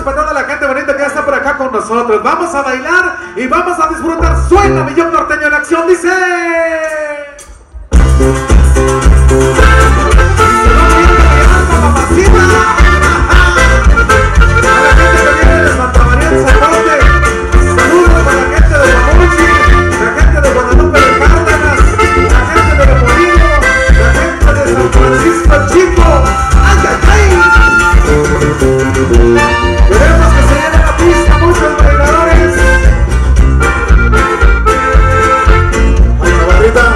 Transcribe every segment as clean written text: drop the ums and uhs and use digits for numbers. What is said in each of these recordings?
noche para toda la gente bonita que ya está por acá con nosotros. Vamos a bailar y vamos a disfrutar. Suena Millón Norteño en acción, dice. Ahorita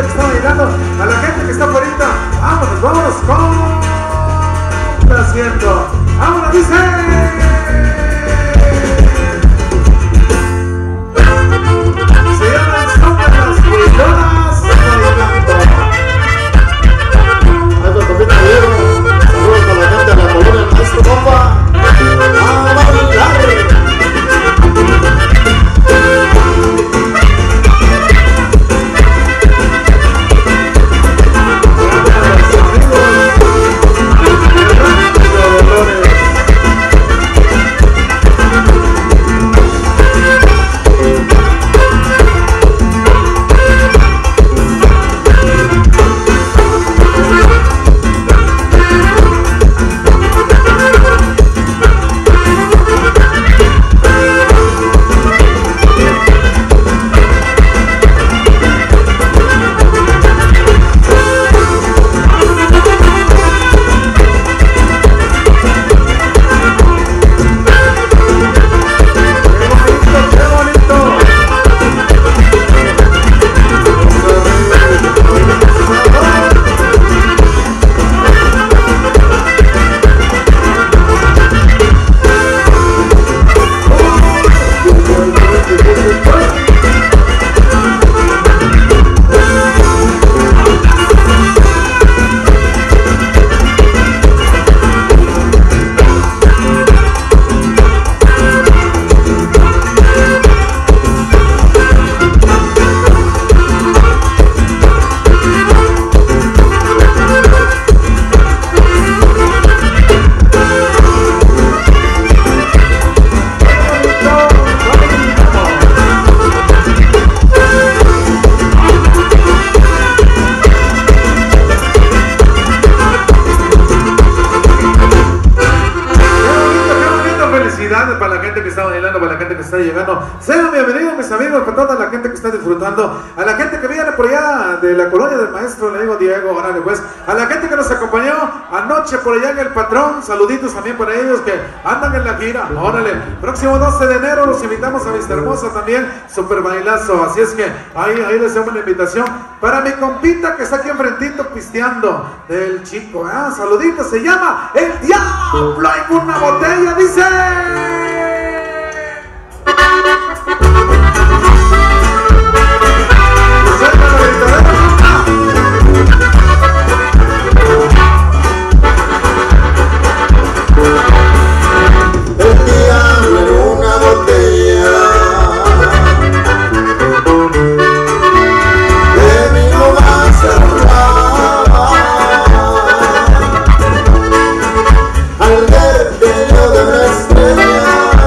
que está bailando, a la gente que está afuera. Vámonos complaciendo. Vámonos, dice. Se llama el son de las huilonas bailando. Algo también Diego. Saludos para la gente de la colonia del Maestro Bomba. ¡A bailar! Para la gente que está bailando, para la gente que está llegando, sean bienvenidos mis amigos, para toda la gente que está disfrutando, a la gente que viene por allá de la colonia del Maestro, le digo Diego, órale pues, a la gente que nos acompañó anoche por allá en el Patrón, saluditos también para ellos que andan en la gira, órale, próximo 12 de enero los invitamos a Vista Hermosa también, super bailazo, así es que ahí les damos la invitación, para mi compita que está aquí enfrentito pisteando, del chico, saluditos, se llama El Diablo en una botella, dice. El diablo en una botella de mí no vas a hablar. Al verte yo de una estrella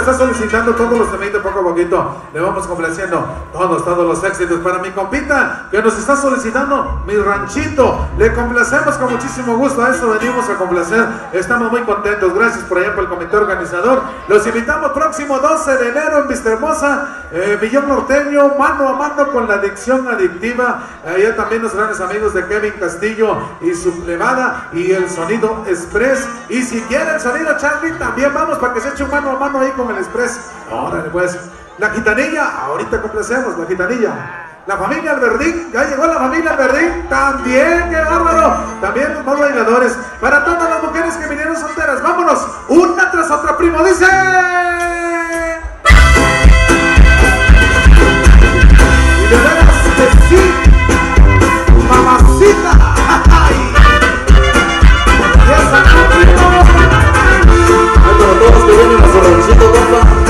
está solicitando todos los temitas poco a poquito. Le vamos complaciendo todos los éxitos. Para mi compita que nos está solicitando Mi Ranchito, le complacemos con muchísimo gusto. A eso venimos a complacer. Estamos muy contentos. Gracias por allá por el comité organizador. Los invitamos próximo 12 de enero en Vista Hermosa, Millón Norteño, mano a mano con la adicción adictiva. Allá también los grandes amigos de Kevin Castillo y su plebada y el Sonido Express. Y si quiere el sonido Charlie, también vamos para que se eche un mano a mano ahí con el Express. Órale pues. La Gitanilla, ahorita complacemos, la Gitanilla. La familia Alberdín, ya llegó la familia Alberdín, también, qué bárbaro. También los más bailadores. Para todas las mujeres que vinieron solteras, vámonos, una tras otra, primo, dice. Y de veras que sí, mamacita. Ay, para todos que vienen a su ranchito, compa.